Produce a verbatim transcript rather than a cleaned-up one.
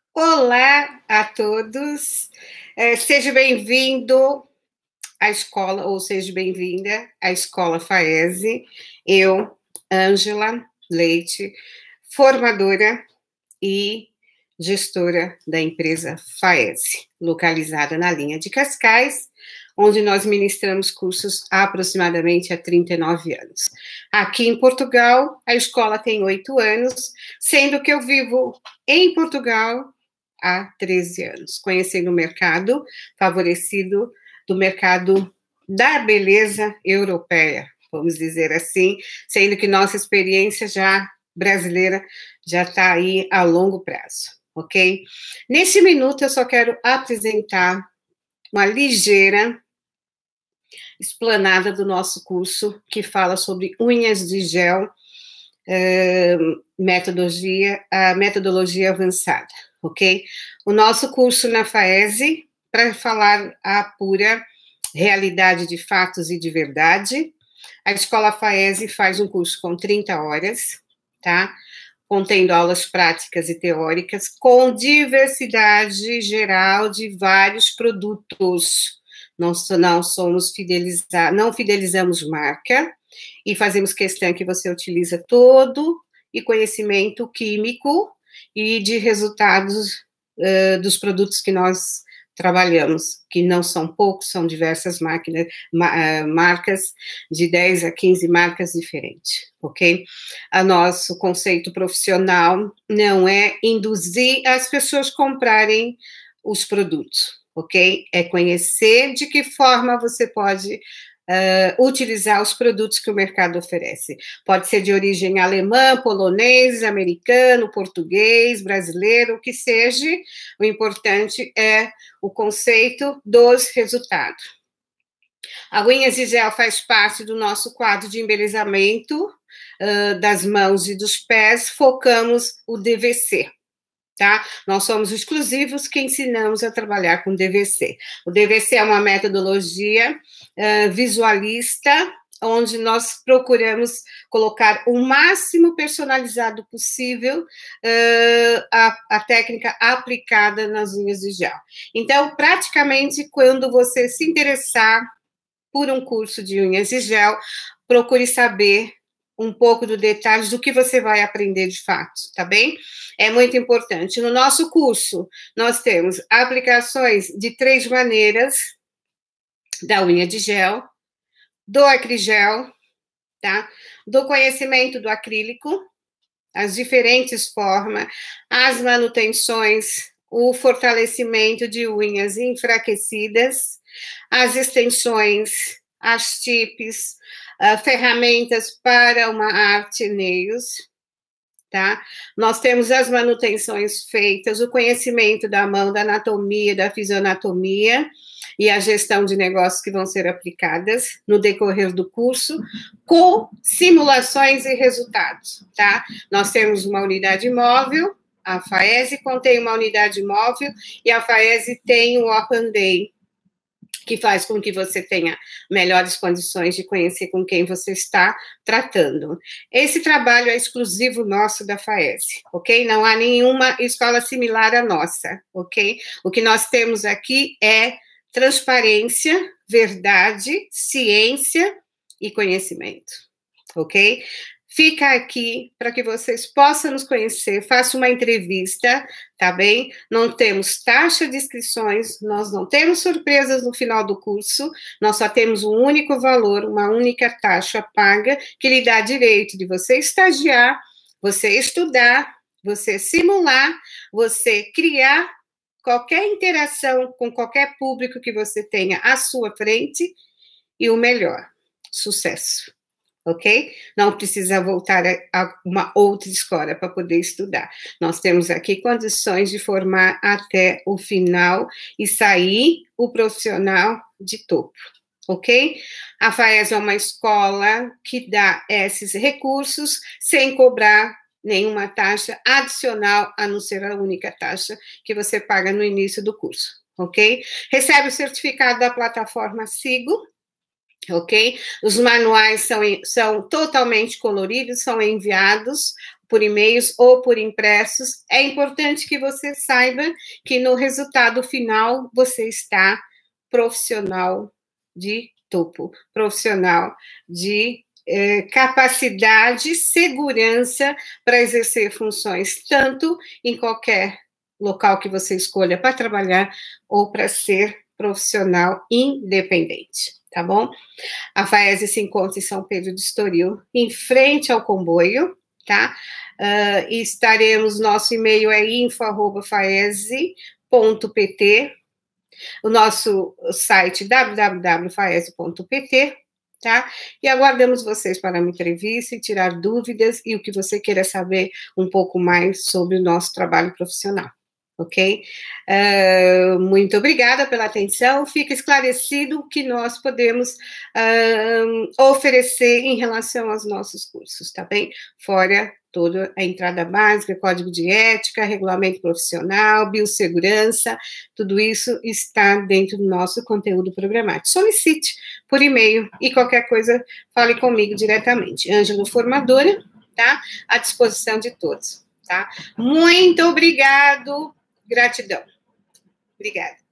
Olá a todos, é, seja bem-vindo à escola, ou seja bem-vinda à Escola FAESE. Eu, Ângela Leite, formadora e gestora da empresa FAESE, localizada na linha de Cascais, onde nós ministramos cursos há aproximadamente há trinta e nove anos. Aqui em Portugal, a escola tem oito anos, sendo que eu vivo em Portugal há treze anos, conhecendo o mercado, favorecido do mercado da beleza europeia, vamos dizer assim, sendo que nossa experiência já brasileira já está aí a longo prazo, ok? Nesse minuto, eu só quero apresentar uma ligeira explanada do nosso curso, que fala sobre unhas de gel, uh, metodologia, a metodologia avançada, ok? O nosso curso na FAESE, para falar a pura realidade de fatos e de verdade, a Escola FAESE faz um curso com trinta horas, tá? Contendo aulas práticas e teóricas, com diversidade geral de vários produtos. Nós não somos fidelizados, não fidelizamos marca, e fazemos questão que você utiliza todo e conhecimento químico e de resultados uh, dos produtos que nós trabalhamos, que não são poucos, são diversas máquinas, ma, uh, marcas, de dez a quinze marcas diferentes, ok? O nosso conceito profissional não é induzir as pessoas a comprarem os produtos, ok? É conhecer de que forma você pode Uh, utilizar os produtos que o mercado oferece. Pode ser de origem alemã, polonês, americano, português, brasileiro, o que seja. O importante é o conceito dos resultados. A unhas de gel faz parte do nosso quadro de embelezamento uh, das mãos e dos pés. Focamos o D V C. Tá? Nós somos exclusivos que ensinamos a trabalhar com D V C. O D V C é uma metodologia uh, visualista, onde nós procuramos colocar o máximo personalizado possível uh, a, a técnica aplicada nas unhas de gel. Então, praticamente, quando você se interessar por um curso de unhas de gel, procure saber um pouco do detalhe do que você vai aprender de fato, tá bem? É muito importante. No nosso curso, nós temos aplicações de três maneiras da unha de gel, do acrigel, tá? Do conhecimento do acrílico, as diferentes formas, as manutenções, o fortalecimento de unhas enfraquecidas, as extensões, as tips, Uh, ferramentas para uma arte nails, tá? Nós temos as manutenções feitas, o conhecimento da mão, da anatomia, da fisioanatomia e a gestão de negócios que vão ser aplicadas no decorrer do curso, com simulações e resultados, tá? Nós temos uma unidade móvel, a FAESE contém uma unidade móvel e a FAESE tem o Open Day, que faz com que você tenha melhores condições de conhecer com quem você está tratando. Esse trabalho é exclusivo nosso da FAESE, ok? Não há nenhuma escola similar à nossa, ok? O que nós temos aqui é transparência, verdade, ciência e conhecimento, ok? Fica aqui para que vocês possam nos conhecer, faça uma entrevista, tá bem? Não temos taxa de inscrições, nós não temos surpresas no final do curso, nós só temos um único valor, uma única taxa paga, que lhe dá direito de você estagiar, você estudar, você simular, você criar qualquer interação com qualquer público que você tenha à sua frente, e o melhor, sucesso. Ok? Não precisa voltar a uma outra escola para poder estudar. Nós temos aqui condições de formar até o final e sair o profissional de topo, ok? A FAESE é uma escola que dá esses recursos sem cobrar nenhuma taxa adicional, a não ser a única taxa que você paga no início do curso, ok? Recebe o certificado da plataforma Sigo, ok? Os manuais são, são totalmente coloridos, são enviados por e-mails ou por impressos, é importante que você saiba que no resultado final você está profissional de topo, profissional de eh, capacidade, segurança para exercer funções, tanto em qualquer local que você escolha para trabalhar ou para ser profissional independente, tá bom? A FAESE se encontra em São Pedro do Estoril, em frente ao comboio, tá? Uh, e estaremos, nosso e-mail é info arroba faese ponto pt, o nosso site w w w ponto faese ponto pt, tá? E aguardamos vocês para uma entrevista e tirar dúvidas e o que você queira saber um pouco mais sobre o nosso trabalho profissional. Ok? Uh, muito obrigada pela atenção. Fica esclarecido o que nós podemos uh, oferecer em relação aos nossos cursos, tá bem? Fora toda a entrada básica, código de ética, regulamento profissional, biossegurança, tudo isso está dentro do nosso conteúdo programático. Solicite por e-mail e qualquer coisa, fale comigo diretamente. Ângela Formadora, tá? À disposição de todos, tá? Muito obrigado. Gratidão. Obrigada.